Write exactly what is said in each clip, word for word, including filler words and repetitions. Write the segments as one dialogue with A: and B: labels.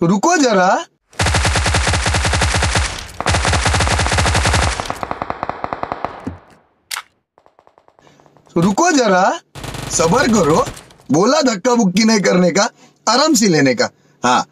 A: तो रुको जरा, तो रुको जरा, सबर करो। बोला धक्का बुक्की नहीं करने का, आराम से लेने का। हाँ,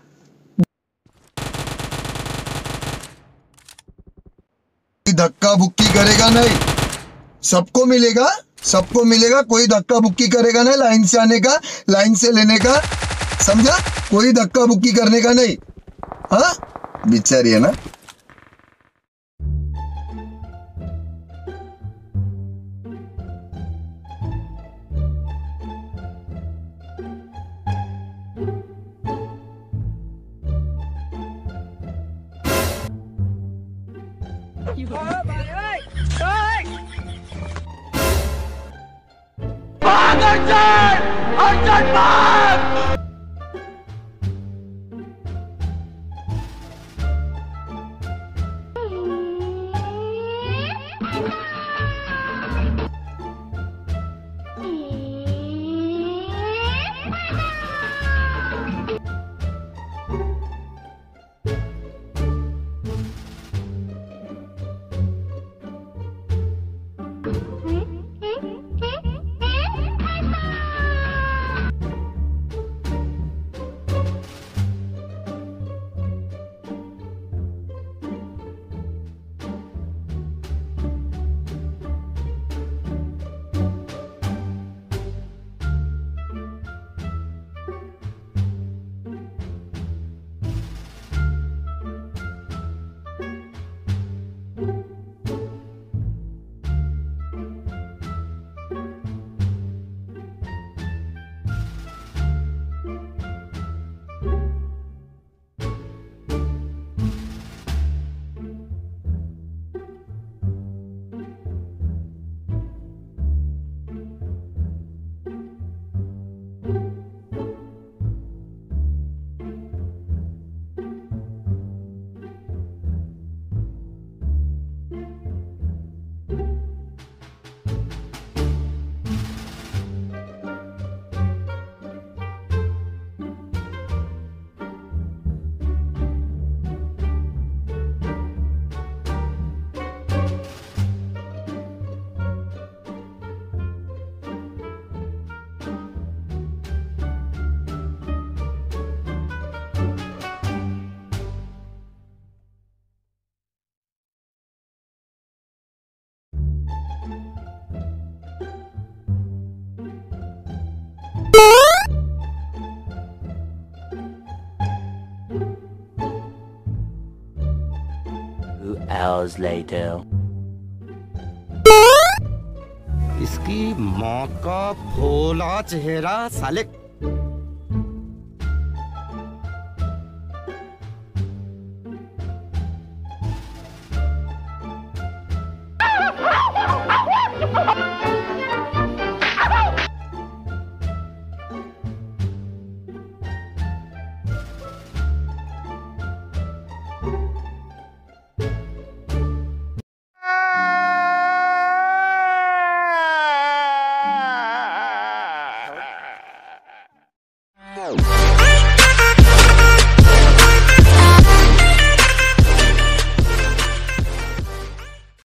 A: धक्का बुक्की करेगा नहीं, सबको मिलेगा, सबको मिलेगा। कोई धक्का बुक्की करेगा नहीं, लाइन से आने का, लाइन से लेने का, समझा? कोई धक्का बुक्की करने का नहीं। हाँ, बेचारी है ना।
B: Hours later.
C: इसकी माँ का भोला चेहरा साले।
B: No.